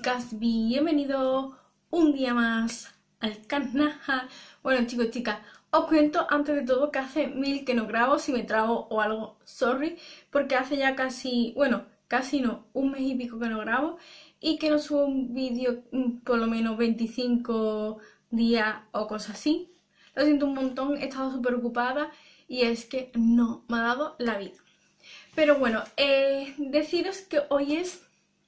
chicas, bienvenidos un día más al canal. Bueno chicos, chicas, os cuento antes de todo que hace mil que no grabo. Si me trago o algo, sorry, porque hace ya casi, bueno, casi no, un mes y pico que no grabo y que no subo un vídeo por lo menos 25 días o cosas así. Lo siento un montón, he estado súper ocupada y es que no me ha dado la vida. Pero bueno, deciros que hoy es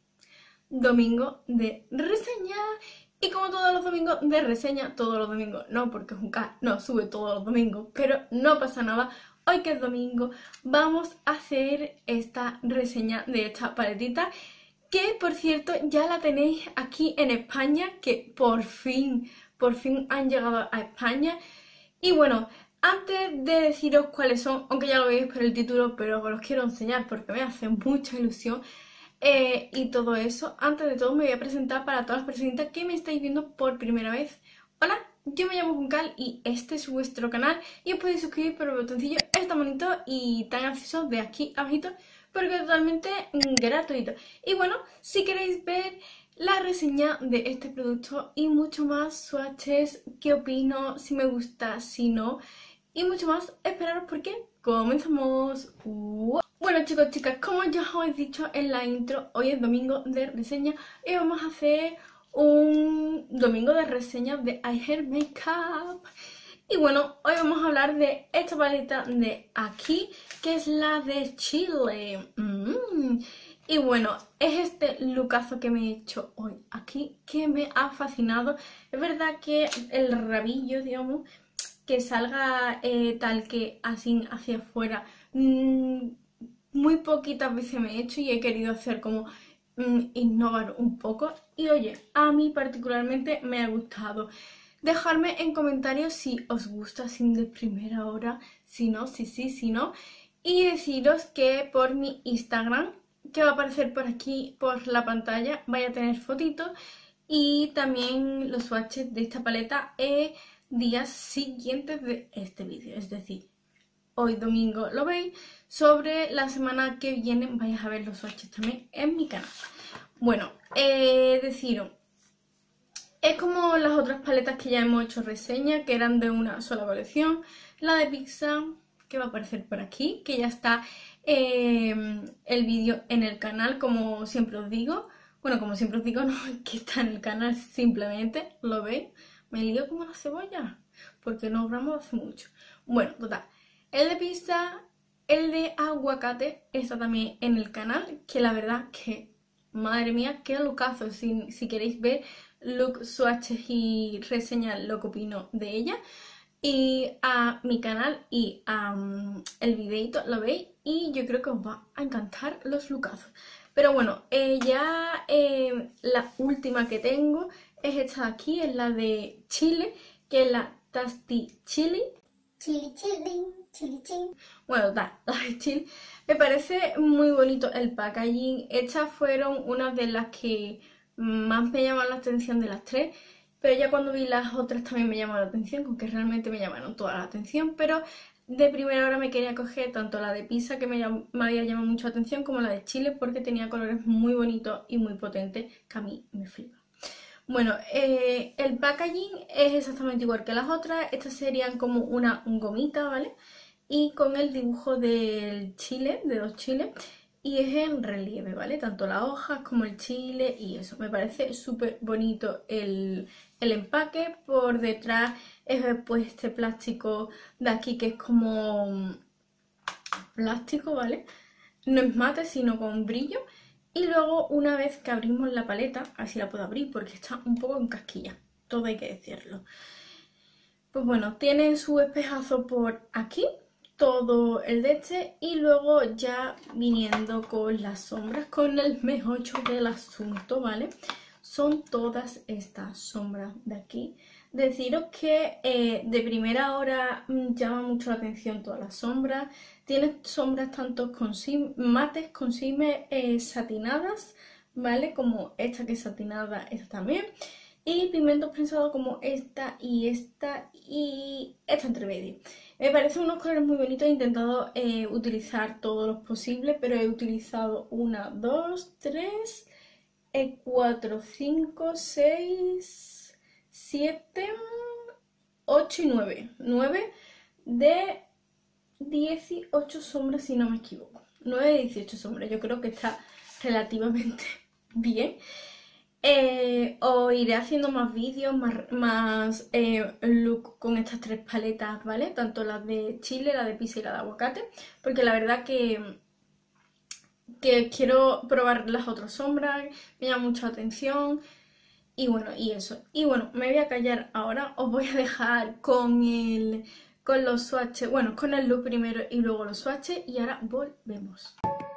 domingo de reseña y como todos los domingos de reseña, todos los domingos, no porque Juncal no sube todos los domingos, pero no pasa nada, hoy que es domingo vamos a hacer esta reseña de esta paletita que por cierto ya la tenéis aquí en España, que por fin han llegado a España. Y bueno, antes de deciros cuáles son, aunque ya lo veis por el título, pero os los quiero enseñar porque me hace mucha ilusión. Y todo eso, antes de todo me voy a presentar para todas las personitas que me estáis viendo por primera vez. Hola, yo me llamo Juncal y este es vuestro canal y os podéis suscribir por el botoncillo, es tan bonito y tan acceso de aquí abajito porque es totalmente gratuito. Y bueno, si queréis ver la reseña de este producto y mucho más, swatches, qué opino, si me gusta, si no y mucho más, esperaros porque comenzamos. Bueno chicos, chicas, como ya os he dicho en la intro, hoy es domingo de reseña y vamos a hacer un domingo de reseña de I Hair Makeup. Y bueno, hoy vamos a hablar de esta paleta de aquí, que es la de Chile. Y bueno, es este lookazo que me he hecho hoy aquí, que me ha fascinado. Es verdad que el rabillo, digamos, que salga tal que así hacia afuera, muy poquitas veces me he hecho y he querido hacer como innovar un poco. Y oye, a mí particularmente me ha gustado. Dejadme en comentarios si os gusta sin de primera hora, si no, si sí, si no. Y deciros que por mi Instagram, que va a aparecer por aquí, por la pantalla, vaya a tener fotitos y también los swatches de esta paleta días siguientes de este vídeo. Es decir, hoy domingo lo veis, sobre la semana que viene vais a ver los swatches también en mi canal. Bueno, deciros, es como las otras paletas que ya hemos hecho reseña, que eran de una sola colección. La de pizza, que va a aparecer por aquí, que ya está el vídeo en el canal, como siempre os digo. Bueno, como siempre os digo, no, que está en el canal, simplemente, ¿lo veis? Me lío como la cebolla, porque no grabo hace mucho. Bueno, total, el de pizza, el de aguacate está también en el canal, que la verdad que, madre mía, qué lookazo. Si queréis ver look, swatches y reseñas lo que opino de ella, y a mi canal y a el videito lo veis y yo creo que os va a encantar los lookazos. Pero bueno, la última que tengo es esta de aquí, es la de Chile, que es la Tasty Chili. Chili, chili, chili, chili. Bueno, la de Chile. Me parece muy bonito el packaging. Estas fueron unas de las que más me llamaron la atención de las tres. Pero ya cuando vi las otras también me llamó la atención, aunque realmente me llamaron toda la atención. Pero de primera hora me quería coger tanto la de pizza, que me había llamado mucho la atención, como la de Chile, porque tenía colores muy bonitos y muy potentes, que a mí me flipa. Bueno, el packaging es exactamente igual que las otras. Estas serían como una gomita, ¿vale? Y con el dibujo del chile, de dos chiles. Y es en relieve, ¿vale? Tanto las hojas como el chile y eso. Me parece súper bonito el empaque. Por detrás es pues este plástico de aquí que es como plástico, ¿vale? No es mate, sino con brillo. Y luego una vez que abrimos la paleta, así la puedo abrir porque está un poco en casquilla, todo hay que decirlo. Pues bueno, tiene su espejazo por aquí, todo el de este, y luego ya viniendo con las sombras, con el meollo del asunto, ¿vale? Son todas estas sombras de aquí. Deciros que de primera hora llama mucho la atención todas las sombras. Tiene sombras tanto con mates, con satinadas, ¿vale? Como esta que es satinada, esta también. Y pigmentos prensados como esta y esta entre medio. Me parecen unos colores muy bonitos. He intentado utilizar todos los posibles, pero he utilizado una, dos, tres 4, 5, 6, 7, 8 y 9. 9 de 18 sombras, si no me equivoco. 9 de 18 sombras, yo creo que está relativamente bien. Os iré haciendo más vídeos, más look con estas tres paletas, ¿vale? Tanto las de chile, la de pizza y la de aguacate, porque la verdad que quiero probar las otras sombras, me llama mucha atención. Y bueno, y eso. Y bueno, me voy a callar ahora. Os voy a dejar con los swatches, bueno, con el look primero y luego los swatches. Y ahora volvemos.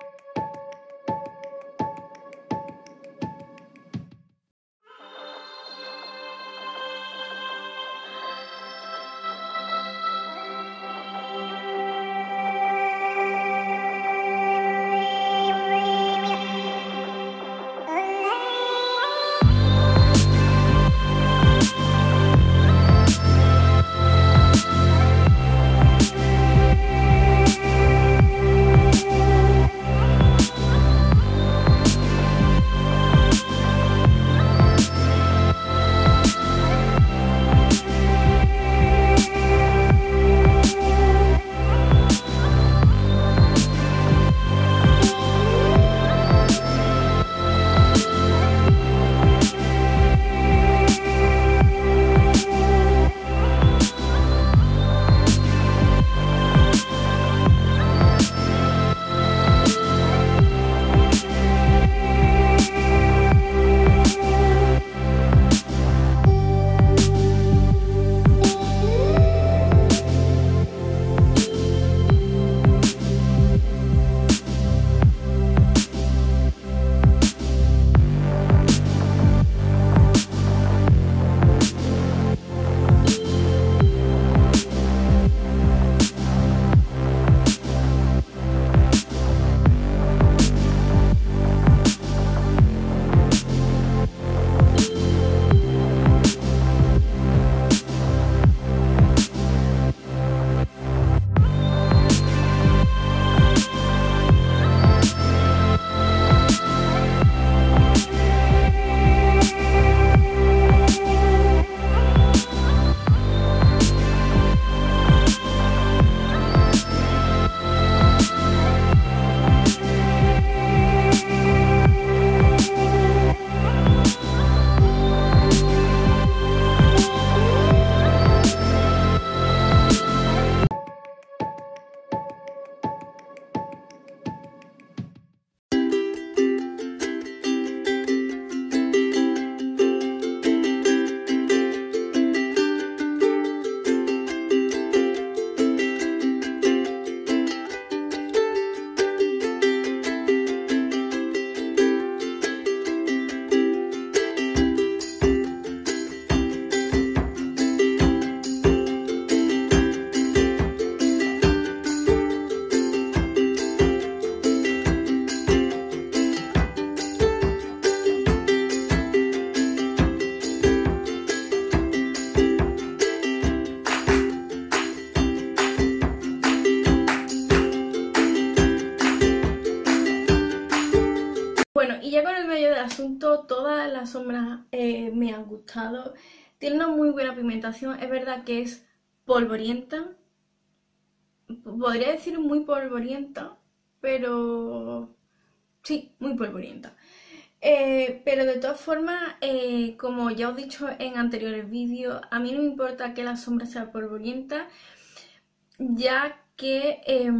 Bueno, y ya con el medio del asunto, todas las sombras me han gustado. Tiene una muy buena pigmentación, es verdad que es polvorienta. Podría decir muy polvorienta, pero sí, muy polvorienta. Pero de todas formas, como ya os he dicho en anteriores vídeos, a mí no me importa que la sombra sea polvorienta, ya que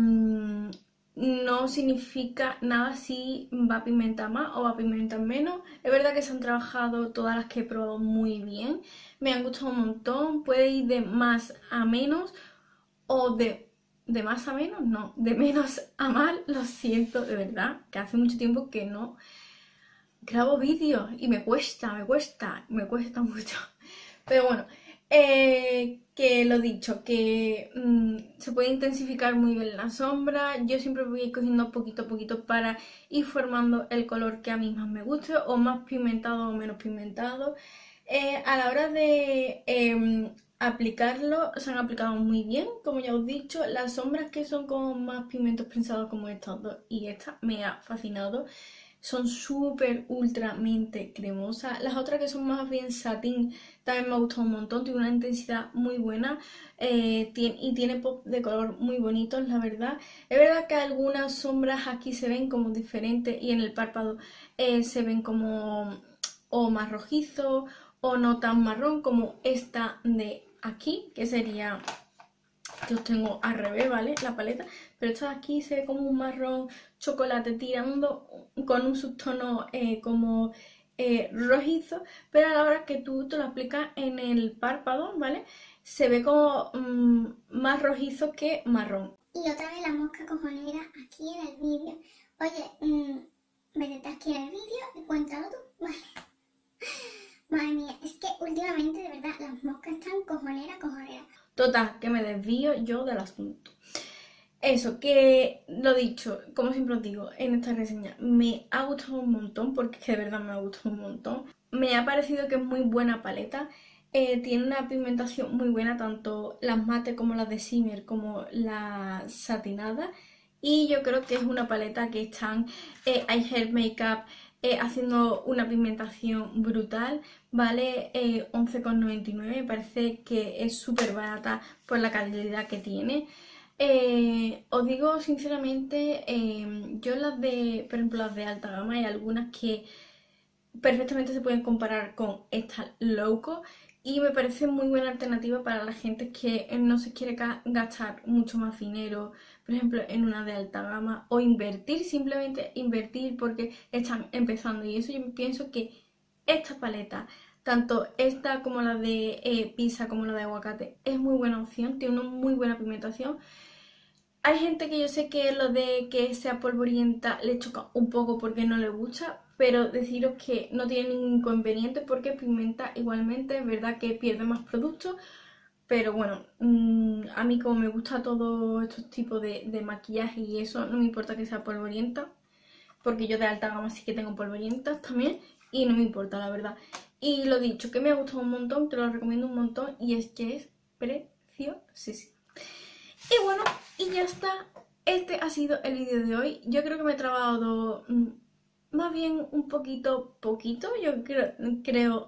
no significa nada si va a pigmentar más o va a pigmentar menos. Es verdad que se han trabajado todas las que he probado muy bien, me han gustado un montón. Puede ir de más a menos o de más a menos, no, de menos a más. Lo siento, de verdad, que hace mucho tiempo que no grabo vídeos y me cuesta mucho. Pero bueno, que lo dicho, que se puede intensificar muy bien la sombra. Yo siempre voy a ir cogiendo poquito a poquito para ir formando el color que a mí más me guste, o más pigmentado o menos pigmentado. A la hora de aplicarlo, se han aplicado muy bien, como ya os he dicho. Las sombras que son con más pigmentos prensados, como estas dos y esta, me ha fascinado. son súper ultramente cremosas. Las otras que son más bien satín también me ha gustado un montón, tiene una intensidad muy buena y tiene pop de color muy bonitos, la verdad. Es verdad que algunas sombras aquí se ven como diferentes y en el párpado se ven como o más rojizos o no tan marrón como esta de aquí, que sería... Los tengo al revés, ¿vale? La paleta, pero esta de aquí se ve como un marrón chocolate tirando con un subtono como rojizo, pero a la hora que tú te lo aplicas en el párpado, ¿vale? Se ve como más rojizo que marrón. Y otra vez la mosca cojonera aquí en el vídeo. Oye, métete aquí en el vídeo y cuéntalo tú. Vale. Madre mía, es que últimamente de verdad las moscas están cojoneras. Total, que me desvío yo del asunto. Eso, que lo dicho, como siempre os digo, en esta reseña me ha gustado un montón, porque es que de verdad me ha gustado un montón. Me ha parecido que es muy buena paleta, tiene una pigmentación muy buena, tanto las mate como las de shimmer, como las satinadas. Y yo creo que es una paleta que están iHerb Makeup haciendo una pigmentación brutal, vale 11,99, me parece que es súper barata por la calidad que tiene. Os digo sinceramente, yo las de, por ejemplo las de alta gama, hay algunas que perfectamente se pueden comparar con esta Loco y me parece muy buena alternativa para la gente que no se quiere gastar mucho más dinero, por ejemplo en una de alta gama, o invertir, simplemente invertir porque están empezando. Y eso yo pienso que esta paleta, tanto esta como la de pizza como la de aguacate, es muy buena opción, tiene una muy buena pigmentación. Hay gente que yo sé que lo de que sea polvorienta le choca un poco porque no le gusta, pero deciros que no tiene ningún inconveniente porque pigmenta igualmente, es verdad que pierde más productos, pero bueno, a mí como me gusta todo estos tipos de maquillaje y eso, no me importa que sea polvorienta, porque yo de alta gama sí que tengo polvorientas también y no me importa, la verdad. Y lo dicho, que me ha gustado un montón, te lo recomiendo un montón y es que es preciosísimo. Y bueno, y ya está, este ha sido el vídeo de hoy. Yo creo que me he trabado más bien un poquito, yo creo,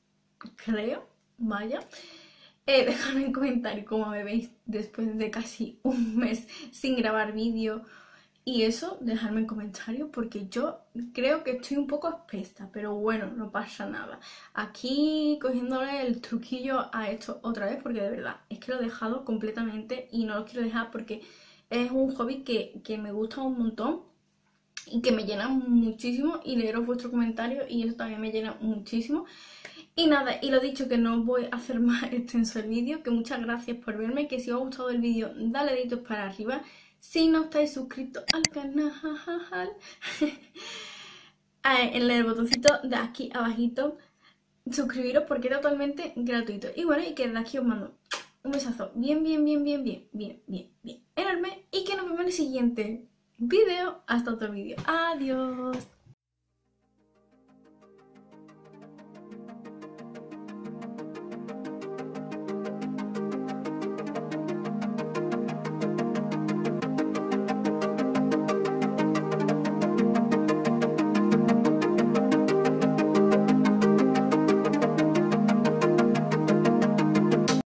vaya. Dejadme en comentario cómo me veis después de casi un mes sin grabar vídeo. Y eso, dejadme en comentario porque yo creo que estoy un poco espesa, pero bueno, no pasa nada. Aquí cogiéndole el truquillo a esto otra vez porque de verdad es que lo he dejado completamente y no lo quiero dejar porque es un hobby que me gusta un montón y que me llena muchísimo, y leeros vuestros comentarios y eso también me llena muchísimo. Y nada, y lo dicho, que no voy a hacer más extenso el vídeo, que muchas gracias por verme, que si os ha gustado el vídeo dale deditos para arriba. Si no estáis suscritos al canal, en el botoncito de aquí abajito, suscribiros porque es totalmente gratuito. Y bueno, y que desde aquí os mando un besazo bien enorme, y que nos vemos en el siguiente vídeo. Hasta otro vídeo. Adiós.